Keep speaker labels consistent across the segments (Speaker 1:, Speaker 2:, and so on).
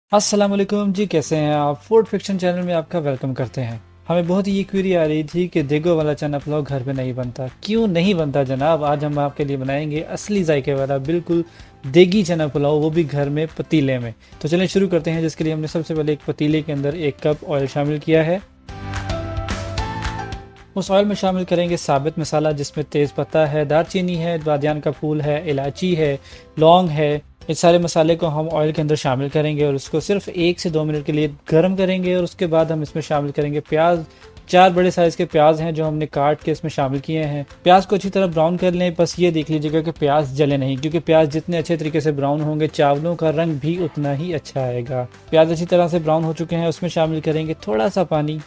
Speaker 1: अस्सलाम वालेकुम जी, कैसे हैं आप। फूड फिक्शन चैनल में आपका वेलकम करते हैं। हमें बहुत ही ये क्वेरी आ रही थी कि देगो वाला चना पुलाव घर पे नहीं बनता, क्यों नहीं बनता जनाब। आज हम आपके लिए बनाएंगे असली जायके वाला बिल्कुल देगी चना पुलाव, वो भी घर में पतीले में। तो चलें शुरू करते हैं। जिसके लिए हमने सबसे पहले एक पतीले के अंदर 1 कप ऑयल शामिल किया है। उस ऑयल में शामिल करेंगे साबित मसाला, जिसमें तेज़ पत्ता है, दालचीनी है, बादियान का फूल है, इलायची है, लौंग है। इस सारे मसाले को हम ऑयल के अंदर शामिल करेंगे और उसको सिर्फ 1 से 2 मिनट के लिए गर्म करेंगे। और उसके बाद हम इसमें शामिल करेंगे प्याज। 4 बड़े साइज़ के प्याज हैं जो हमने काट के इसमें शामिल किए हैं। प्याज को अच्छी तरह ब्राउन कर लें। बस ये देख लीजिएगा कि प्याज जले नहीं, क्योंकि प्याज जितने अच्छे तरीके से ब्राउन होंगे चावलों का रंग भी उतना ही अच्छा आएगा। प्याज अच्छी तरह से ब्राउन हो चुके हैं, उसमें शामिल करेंगे थोड़ा सा पानी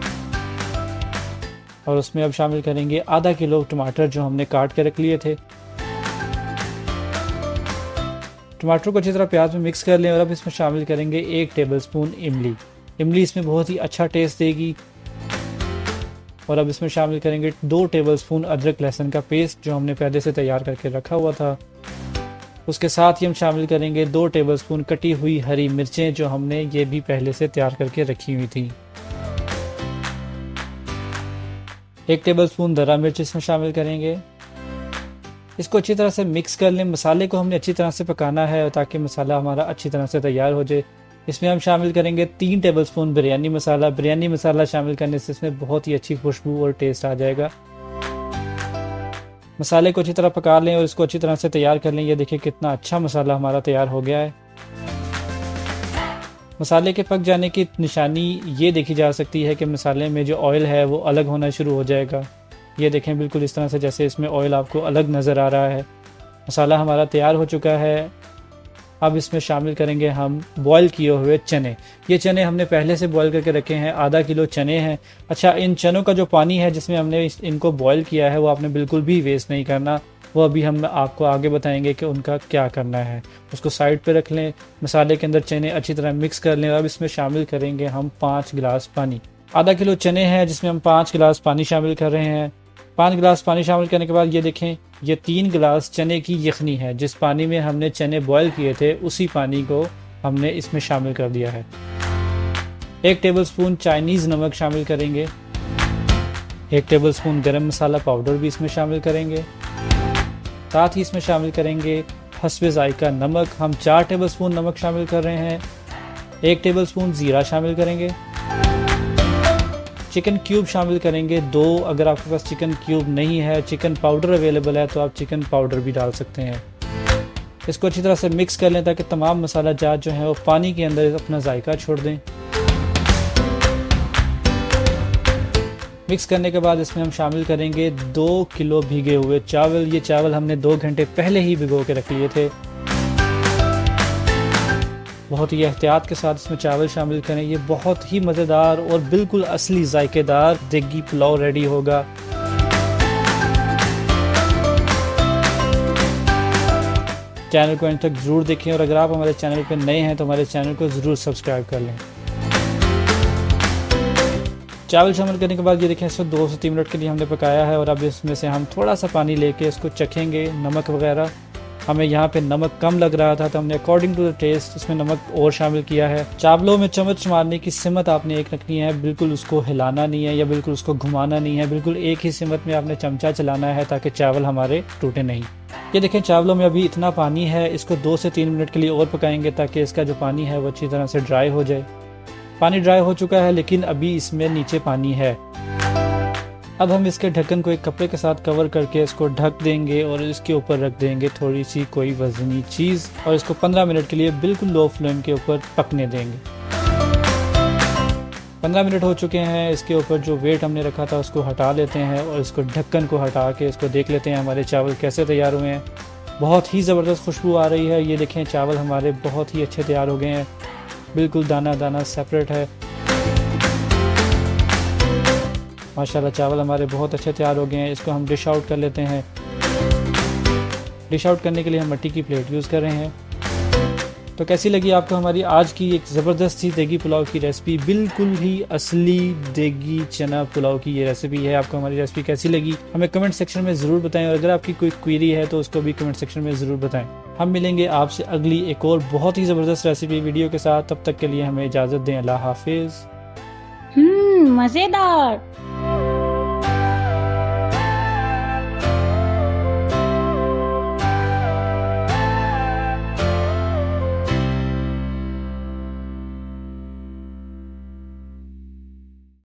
Speaker 1: और उसमें अब शामिल करेंगे आधा किलो टमाटर जो हमने काट के रख लिए थे। टमाटर को अच्छी तरह प्याज में मिक्स कर लें और अब इसमें शामिल करेंगे 1 टेबलस्पून इमली। इमली इसमें बहुत ही अच्छा टेस्ट देगी। और अब इसमें शामिल करेंगे 2 टेबलस्पून अदरक लहसुन का पेस्ट जो हमने पहले से तैयार करके रखा हुआ था। उसके साथ ही हम शामिल करेंगे 2 टेबलस्पून कटी हुई हरी मिर्चें जो हमने ये भी पहले से तैयार करके रखी हुई थी। 1 टेबलस्पून दरा मिर्च इसमें शामिल करेंगे। इसको अच्छी तरह से मिक्स कर लें। मसाले को हमने अच्छी तरह से पकाना है ताकि मसाला हमारा अच्छी तरह से तैयार हो जाए। इसमें हम शामिल करेंगे 3 टेबलस्पून बिरयानी मसाला। बिरयानी मसाला शामिल करने से इसमें बहुत ही अच्छी खुशबू और टेस्ट आ जाएगा। मसाले को अच्छी तरह पका लें और इसको अच्छी तरह से तैयार कर लें। ये देखिए कितना अच्छा मसाला हमारा तैयार हो गया है। मसाले के पक जाने की निशानी ये देखी जा सकती है कि मसाले में जो ऑयल है वो अलग होना शुरू हो जाएगा। ये देखें बिल्कुल इस तरह से जैसे इसमें ऑयल आपको अलग नज़र आ रहा है। मसाला हमारा तैयार हो चुका है। अब इसमें शामिल करेंगे हम बॉईल किए हुए चने। ये चने हमने पहले से बॉईल करके रखे हैं, आधा किलो चने हैं। अच्छा, इन चनों का जो पानी है जिसमें हमने इनको बॉईल किया है वो आपने बिल्कुल भी वेस्ट नहीं करना। वो अभी हम आपको आगे बताएंगे कि उनका क्या करना है। उसको साइड पे रख लें। मसाले के अंदर चने अच्छी तरह मिक्स कर लें और अब इसमें शामिल करेंगे हम 5 गिलास पानी। आधा किलो चने हैं जिसमें हम 5 गिलास पानी शामिल कर रहे हैं। 5 गिलास पानी शामिल करने के बाद ये देखें, ये 3 गिलास चने की यखनी है। जिस पानी में हमने चने बॉईल किए थे उसी पानी को हमने इसमें शामिल कर दिया है। 1 टेबलस्पून चाइनीज़ नमक शामिल करेंगे। 1 टेबलस्पून गरम मसाला पाउडर भी इसमें शामिल करेंगे। साथ ही इसमें शामिल करेंगे हस्बे ज़ायका नमक। हम 4 टेबलस्पून नमक शामिल कर रहे हैं। 1 टेबलस्पून ज़ीरा शामिल करेंगे। चिकन क्यूब शामिल करेंगे 2। अगर आपके पास चिकन क्यूब नहीं है, चिकन पाउडर अवेलेबल है तो आप चिकन पाउडर भी डाल सकते हैं। इसको अच्छी तरह से मिक्स कर लें ताकि तमाम मसाला जात जो है वो पानी के अंदर अपना जायका छोड़ दें। मिक्स करने के बाद इसमें हम शामिल करेंगे 2 किलो भीगे हुए चावल। ये चावल हमने 2 घंटे पहले ही भिगो के रख लिए थे। बहुत ही एहतियात के साथ इसमें चावल शामिल करें। ये बहुत ही मज़ेदार और बिल्कुल असली जायकेदार देगी पुलाव रेडी होगा। चैनल को अंत तक ज़रूर देखें और अगर आप हमारे चैनल पर नए हैं तो हमारे चैनल को ज़रूर सब्सक्राइब कर लें। चावल शामिल करने के बाद ये देखें, इसको 2 से 3 मिनट के लिए हमने पकाया है। और अब इसमें से हम थोड़ा सा पानी लेके इसको चखेंगे नमक वगैरह। हमें यहाँ पे नमक कम लग रहा था तो हमने अकॉर्डिंग टू द टेस्ट इसमें नमक और शामिल किया है। चावलों में चम्मच मारने की सिमत आपने एक रखनी है, बिल्कुल उसको हिलाना नहीं है या बिल्कुल उसको घुमाना नहीं है। बिल्कुल एक ही सिमत में आपने चमचा चलाना है ताकि चावल हमारे टूटे नहीं। ये देखें चावलों में अभी इतना पानी है। इसको 2 से 3 मिनट के लिए और पकाएंगे ताकि इसका जो पानी है वो अच्छी तरह से ड्राई हो जाए। पानी ड्राई हो चुका है लेकिन अभी इसमें नीचे पानी है। अब हम इसके ढक्कन को एक कपड़े के साथ कवर करके इसको ढक देंगे और इसके ऊपर रख देंगे थोड़ी सी कोई वजनी चीज़ और इसको 15 मिनट के लिए बिल्कुल लो फ्लेम के ऊपर पकने देंगे। 15 मिनट हो चुके हैं। इसके ऊपर जो वेट हमने रखा था उसको हटा लेते हैं और इसको ढक्कन को हटा के इसको देख लेते हैं हमारे चावल कैसे तैयार हुए हैं। बहुत ही ज़बरदस्त खुशबू आ रही है। ये देखें चावल हमारे बहुत ही अच्छे तैयार हो गए हैं, बिल्कुल दाना दाना सेपरेट है। माशाल्लाह चावल हमारे बहुत अच्छे तैयार हो गए हैं। इसको हम डिश आउट कर लेते हैं। डिश आउट करने के लिए हम मिट्टी की प्लेट यूज़ कर रहे हैं। तो कैसी लगी आपको हमारी आज की एक ज़बरदस्त सी देगी पुलाव की रेसिपी। बिल्कुल ही असली देगी चना पुलाव की ये रेसिपी है। आपको हमारी रेसिपी कैसी लगी हमें कमेंट सेक्शन में ज़रूर बताएं और अगर आपकी कोई क्वेरी है तो उसको भी कमेंट सेक्शन में ज़रूर बताएं। हम मिलेंगे आपसे अगली एक और बहुत ही ज़बरदस्त रेसिपी वीडियो के साथ। तब तक के लिए हमें इजाज़त दें। अल्लाह हाफिज़।
Speaker 2: मज़ेदार।